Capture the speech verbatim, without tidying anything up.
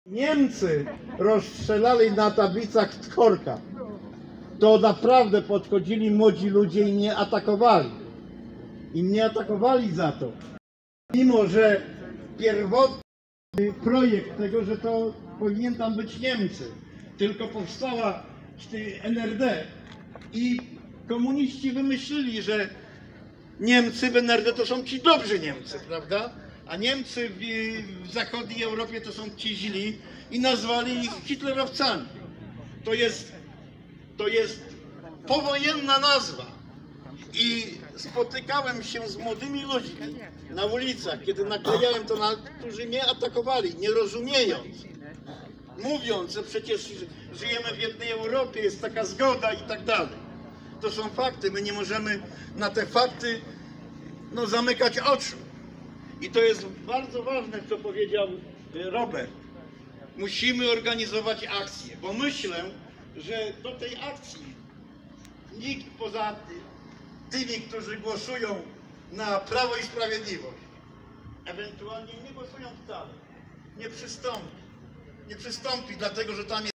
Niemcy rozstrzelali na tablicach Tchorka. To naprawdę podchodzili młodzi ludzie i mnie atakowali. I mnie atakowali za to. Mimo że pierwotny projekt tego, że to powinien tam być Niemcy, tylko powstała N R D i komuniści wymyślili, że Niemcy w N R D to są ci dobrzy Niemcy, prawda? A Niemcy w, w zachodniej Europie to są ci źli i nazwali ich hitlerowcami. To jest, to jest powojenna nazwa. I spotykałem się z młodymi ludźmi na ulicach, kiedy naklejałem to, na, którzy mnie atakowali, nie rozumiejąc. Mówiąc, że przecież żyjemy w jednej Europie, jest taka zgoda i tak dalej. To są fakty, my nie możemy na te fakty no, zamykać oczu. I to jest bardzo ważne, co powiedział Robert. Musimy organizować akcję, bo myślę, że do tej akcji nikt poza tymi, którzy głosują na Prawo i Sprawiedliwość, ewentualnie nie głosują wcale, nie przystąpi. Nie przystąpi, dlatego że tam jest